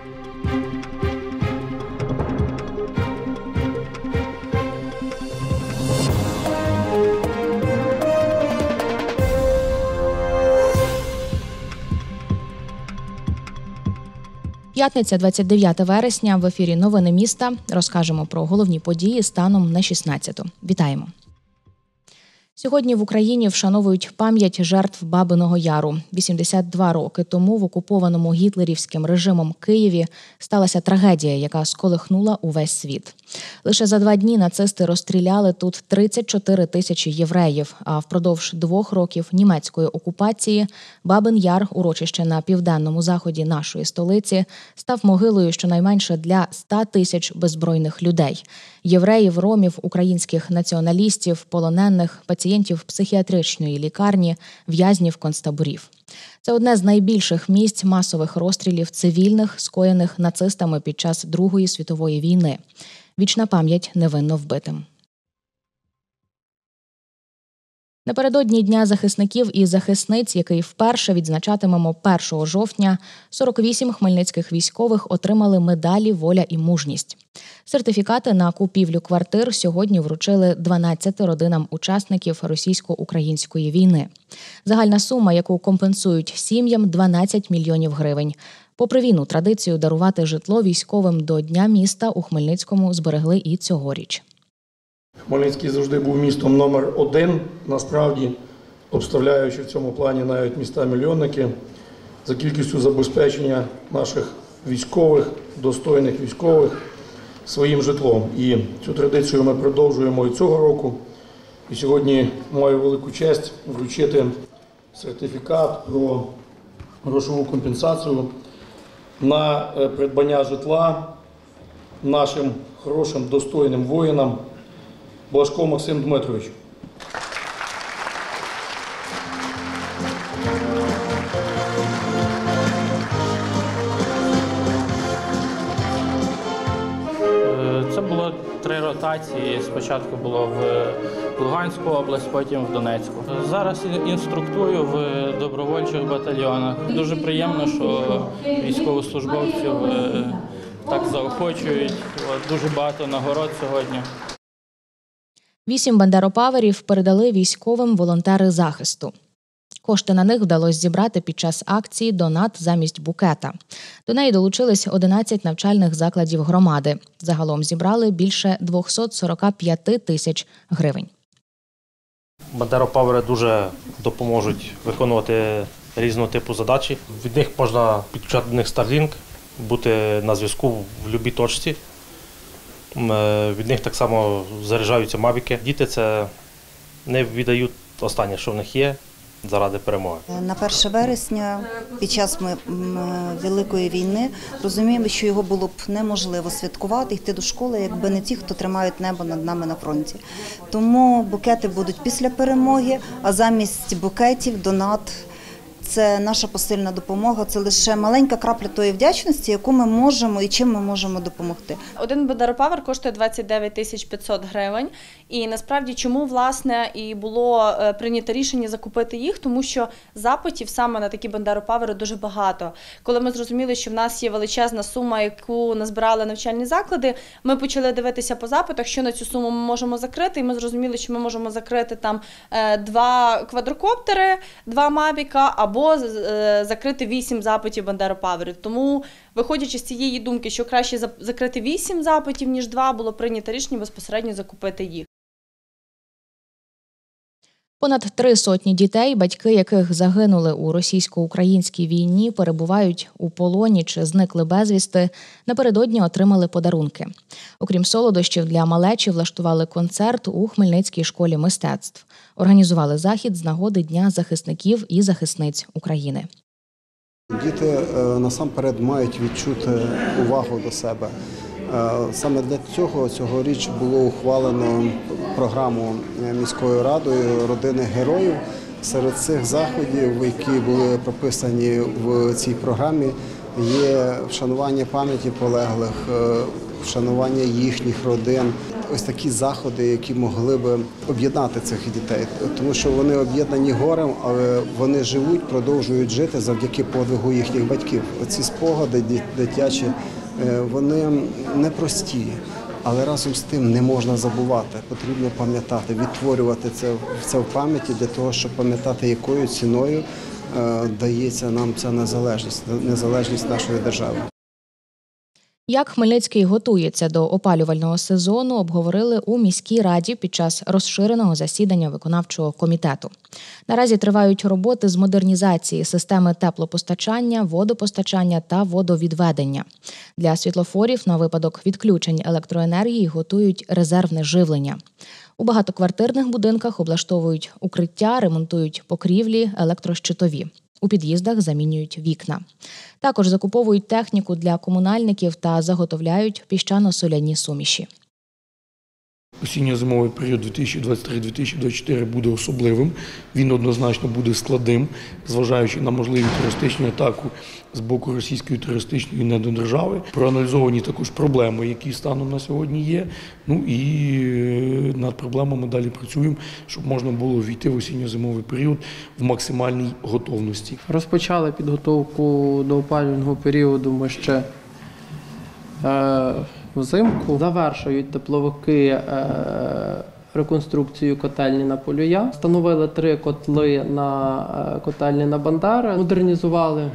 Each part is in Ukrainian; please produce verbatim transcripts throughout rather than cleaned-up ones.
П'ятниця, двадцять дев'яте вересня, в ефірі «Новини міста». Розкажемо про головні події станом на шістнадцяту. Вітаємо! Сьогодні в Україні вшановують пам'ять жертв Бабиного Яру. вісімдесят два роки тому в окупованому гітлерівським режимом Києві сталася трагедія, яка сколихнула увесь світ. Лише за два дні нацисти розстріляли тут тридцять чотири тисячі євреїв, а впродовж двох років німецької окупації Бабин Яр, урочище на південному заході нашої столиці, став могилою щонайменше для ста тисяч беззбройних людей – євреїв, ромів, українських націоналістів, полонених, пацієнтів психіатричної лікарні, в'язнів концтаборів. Це одне з найбільших місць масових розстрілів цивільних, скоєних нацистами під час Другої світової війни. Вічна пам'ять невинно вбитим. Напередодні Дня захисників і захисниць, який вперше відзначатимемо першого жовтня, сорок вісім хмельницьких військових отримали медалі «Воля і мужність». Сертифікати на купівлю квартир сьогодні вручили дванадцяти родинам учасників російсько-української війни. Загальна сума, яку компенсують сім'ям – дванадцять мільйонів гривень. Попри війну, традицію дарувати житло військовим до Дня міста у Хмельницькому зберегли і цьогоріч. Хмельницький завжди був містом номер один, насправді, обставляючи в цьому плані навіть міста-мільйонники, за кількістю забезпечення наших військових, достойних військових своїм житлом. І цю традицію ми продовжуємо і цього року. І сьогодні маю велику честь вручити сертифікат про грошову компенсацію на придбання житла нашим хорошим, достойним воїнам Блажко Максим Дмитрович. Це було три ротації. Спочатку було в Луганську область, потім в Донецьку. Зараз інструктую в добровольчих батальйонах. Дуже приємно, що військовослужбовців так заохочують. Дуже багато нагород сьогодні. Вісім бандеропаверів передали військовим волонтери захисту. Кошти на них вдалося зібрати під час акції «Донат замість букета». До неї долучились одинадцять навчальних закладів громади. Загалом зібрали більше двісті сорок п'ять тисяч гривень. Бандеропавери дуже допоможуть виконувати різного типу задачі. Від них можна підключати до них Starlink, бути на зв'язку в будь-якій точці. Від них так само заряджаються мавіки. Діти це не віддають останнє, що в них є, заради перемоги. На перше вересня, під час Великої війни, розуміємо, що його було б неможливо святкувати, йти до школи, якби не ті, хто тримають небо над нами на фронті. Тому букети будуть після перемоги, а замість букетів донат – це наша посильна допомога, це лише маленька крапля тої вдячності, яку ми можемо і чим ми можемо допомогти. Один бандеропавер коштує двадцять дев'ять тисяч п'ятсот гривень. І насправді чому, власне, і було прийнято рішення закупити їх, тому що запитів саме на такі бандеропавери дуже багато. Коли ми зрозуміли, що в нас є величезна сума, яку назбирали навчальні заклади, ми почали дивитися по запитах, що на цю суму ми можемо закрити, і ми зрозуміли, що ми можемо закрити там два квадрокоптери, два мавіка, або закрити вісім запитів бандеропаверів. Тому, виходячи з цієї думки, що краще закрити вісім запитів, ніж два, було прийнято рішення безпосередньо закупити їх. Понад три сотні дітей, батьки яких загинули у російсько-українській війні, перебувають у полоні чи зникли безвісти, напередодні отримали подарунки. Окрім солодощів, для малечі влаштували концерт у Хмельницькій школі мистецтв. Організували захід з нагоди Дня захисників і захисниць України. Діти насамперед мають відчути увагу до себе. Саме для цього цьогоріч було ухвалено програму міською радою «Родини героїв». Серед цих заходів, які були прописані в цій програмі, є вшанування пам'яті полеглих, вшанування їхніх родин. ось такі заходи, які могли б об'єднати цих дітей. Тому що вони об'єднані горем, але вони живуть, продовжують жити завдяки подвигу їхніх батьків. Оці спогади дитячі, вони непрості. Але разом з тим не можна забувати, потрібно пам'ятати, відтворювати це, це в пам'яті для того, щоб пам'ятати, якою ціною е, дається нам ця незалежність, незалежність нашої держави. Як Хмельницький готується до опалювального сезону, обговорили у міській раді під час розширеного засідання виконавчого комітету. Наразі тривають роботи з модернізації системи теплопостачання, водопостачання та водовідведення. Для світлофорів на випадок відключень електроенергії готують резервне живлення. У багатоквартирних будинках облаштовують укриття, ремонтують покрівлі, електрощитові. У під'їздах замінюють вікна. Також закуповують техніку для комунальників та заготовляють піщано-соляні суміші. Осінньо-зимовий період дві тисячі двадцять три - дві тисячі двадцять чотири буде особливим. Він однозначно буде складним, зважаючи на можливі терористичну атаку з боку російської терористичної недодержави. Проаналізовані також проблеми, які станом на сьогодні є. Ну і над проблемами далі працюємо, щоб можна було війти в осінньо-зимовий період в максимальній готовності. Розпочали підготовку до опалювального періоду ми ще е, взимку. Завершують тепловики е, реконструкцію котельні на Полюя. Встановили три котли на е, котельні на Бандери. Модернізували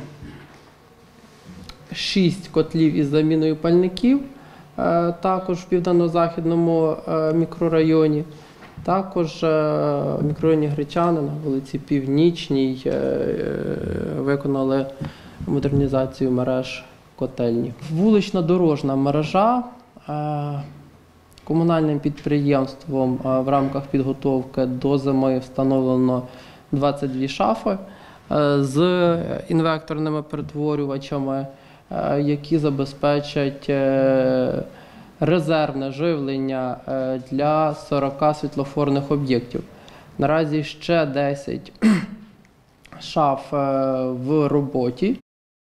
шість котлів із заміною пальників, е, також в південно-західному е, мікрорайоні. Також е, в мікрорайоні Гречани на вулиці Північній е, е, виконали модернізацію мереж котельні. Вулична дорожна мережа е, комунальним підприємством е, в рамках підготовки до зими встановлено двадцять дві шафи е, з інвекторними перетворювачами, е, які забезпечать е, резервне живлення е, для сорока світлофорних об'єктів. Наразі ще десять шаф е, в роботі.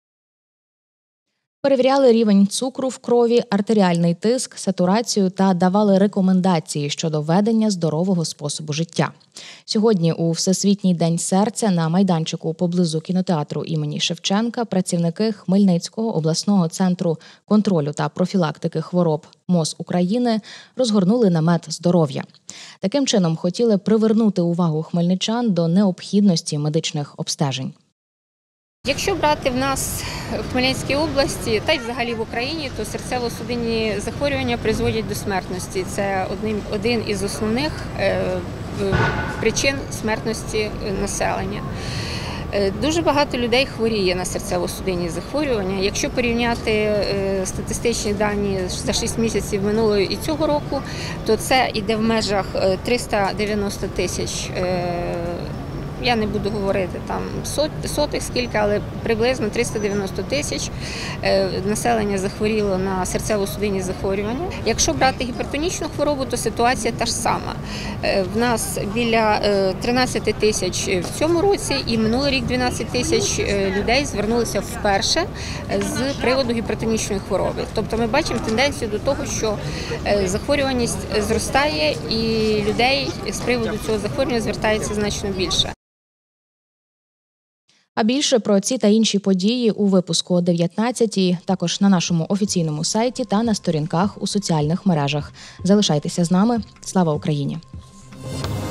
Перевіряли рівень цукру в крові, артеріальний тиск, сатурацію та давали рекомендації щодо ведення здорового способу життя. Сьогодні у Всесвітній день серця на майданчику поблизу кінотеатру імені Шевченка працівники Хмельницького обласного центру контролю та профілактики хвороб МОЗ України розгорнули намет здоров'я. Таким чином хотіли привернути увагу хмельничан до необхідності медичних обстежень. Якщо брати в нас в Хмельницькій області, та й взагалі в Україні, то серцево-судинні захворювання призводять до смертності. Це один, один із основних е, причин смертності населення. Е, дуже багато людей хворіє на серцево-судинні захворювання. Якщо порівняти е, статистичні дані за шість місяців минулого і цього року, то це йде в межах триста дев'яносто тисяч. Е, Я не буду говорити там сот, сотих скільки, але приблизно триста дев'яносто тисяч населення захворіло на серцево-судинні захворювання. Якщо брати гіпертонічну хворобу, то ситуація та ж сама. В нас біля тринадцять тисяч в цьому році і минулий рік дванадцять тисяч людей звернулися вперше з приводу гіпертонічної хвороби. Тобто ми бачимо тенденцію до того, що захворюваність зростає і людей з приводу цього захворювання звертається значно більше. А більше про ці та інші події у випуску о дев'ятнадцятій, також на нашому офіційному сайті та на сторінках у соціальних мережах. Залишайтеся з нами. Слава Україні!